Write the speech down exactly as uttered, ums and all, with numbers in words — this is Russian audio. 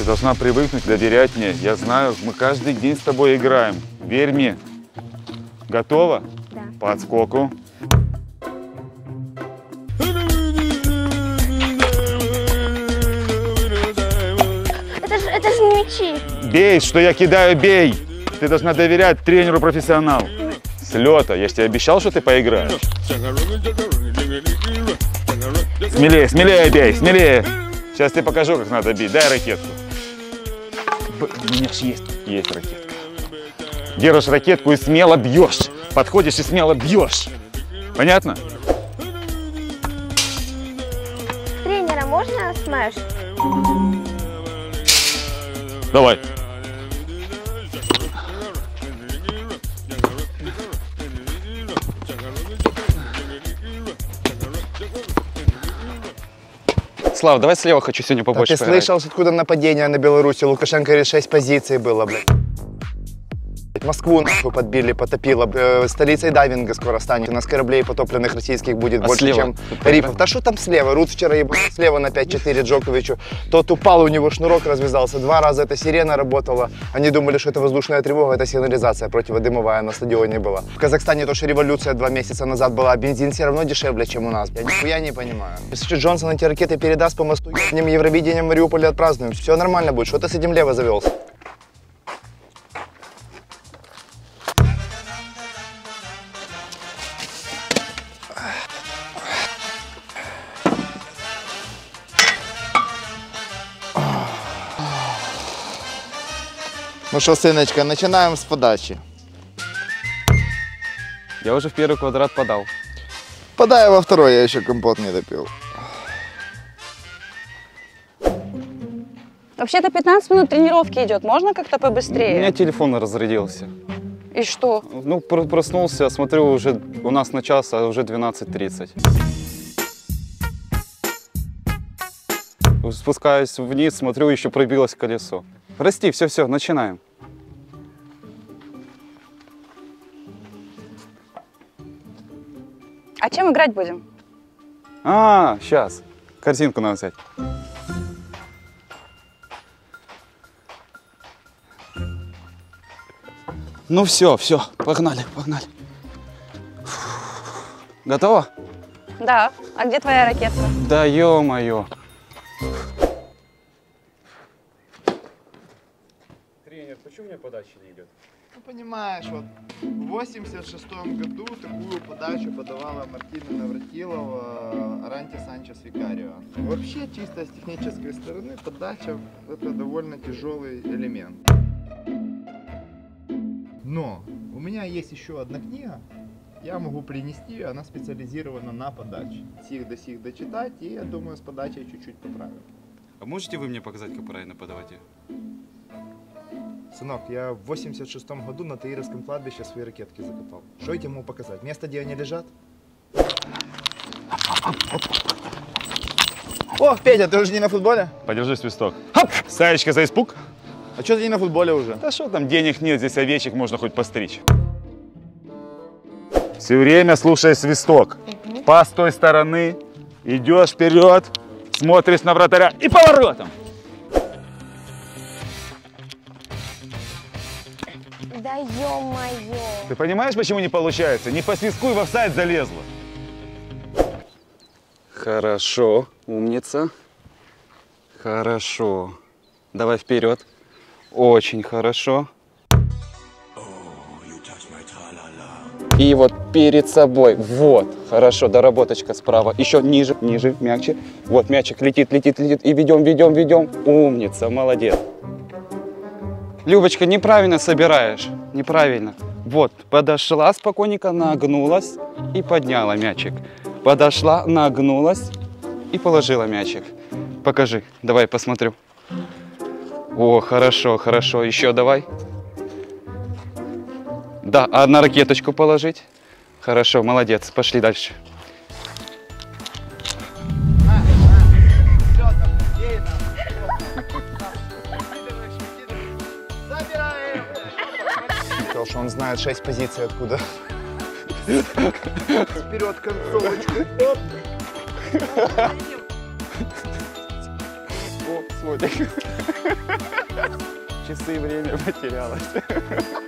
Ты должна привыкнуть доверять мне. Я знаю, мы каждый день с тобой играем. Верь мне. Готова? Да. По отскоку. Это же, это же не мячи. Бей, что я кидаю, бей. Ты должна доверять тренеру-профессионалу. С лета. Я же тебе обещал, что ты поиграешь. Смелее, смелее бей, смелее. Сейчас тебе покажу, как надо бить. Дай ракетку. У меня же есть, есть ракетка. Держишь ракетку и смело бьешь. Подходишь и смело бьешь. Понятно? Тренера можно смэш? Давай. Слав, давай слева хочу сегодня побольше. А ты слышал, откуда нападение на Беларуси? Лукашенко говорит, шесть позиций было, блядь. Москву нахуй подбили, потопило. Э, столицей дайвинга скоро станет. У нас кораблей потопленных российских будет а больше, слева? чем рифов. Да что там слева? Рут вчера ебал слева на пять-четыре Джоковичу. Тот упал, у него шнурок развязался. Два раза эта сирена работала. Они думали, что это воздушная тревога, это сигнализация противодымовая на стадионе была. В Казахстане тоже революция два месяца назад была. Бензин все равно дешевле, чем у нас. Я нихуя не понимаю. Если что, Джонсон эти ракеты передаст по мосту, ебнем Евровидением в Мариуполе отпразднуем. Все нормально будет. Что ты с этим лево завелся? Ну что, сыночка, начинаем с подачи. Я уже в первый квадрат подал. Подай во второй, я еще компот не допил. Вообще-то пятнадцать минут тренировки идет. Можно как-то У меня побыстрее? телефон разрядился. И что? Ну, пр- проснулся, смотрю, уже у нас на час, а уже двенадцать тридцать. Спускаюсь вниз, смотрю, еще пробилось колесо. Прости, все-все, начинаем. А чем играть будем? А, сейчас. Корзинку надо взять. Ну все, все, погнали, погнали. Готово? Да. А где твоя ракетка? Да ё-моё. Тренер, почему у меня подача не идет? Ну понимаешь, вот в восемьдесят шестом году такую подачу подавала Мартина Навратилова Аранти Санчес Викарио. Вообще, чисто с технической стороны, подача это довольно тяжелый элемент. Но у меня есть еще одна книга, я могу принести, она специализирована на подаче. Сих до сих дочитать, и я думаю, с подачей чуть-чуть поправим. А можете вы мне показать, как правильно подавать ее? Сынок, я в восемьдесят шестом году на Таировском кладбище свои ракетки закопал. Что я тебе могу показать? Место, где они лежат? О, Петя, ты уже не на футболе? Подержи свисток. Хоп! Саечка за испуг. А что ты не на футболе уже? Да что там, денег нет, здесь овечек можно хоть постричь. Все время слушай свисток. Пас с той стороны, идешь вперед, смотришь на вратаря и поворотом. Да ё-моё. Ты понимаешь, почему не получается? Не по свистку и в офсайд залезла. Хорошо, умница. Хорошо. Давай вперед. Очень хорошо. И вот перед собой. Вот. Хорошо, доработочка справа. Еще ниже, ниже, мягче. Вот мячик летит, летит, летит. И ведем, ведем, ведем. Умница, молодец. Любочка, неправильно собираешь. Неправильно. Вот, подошла спокойненько, нагнулась и подняла мячик. Подошла, нагнулась и положила мячик. Покажи, давай посмотрю. О, хорошо, хорошо. Еще давай. Да, а на ракеточку положить. Хорошо, молодец. Пошли дальше. Сказал, что он знает шесть позиций откуда. Вперед концовочку. Оп. О, сводик. Часы и время потерялось.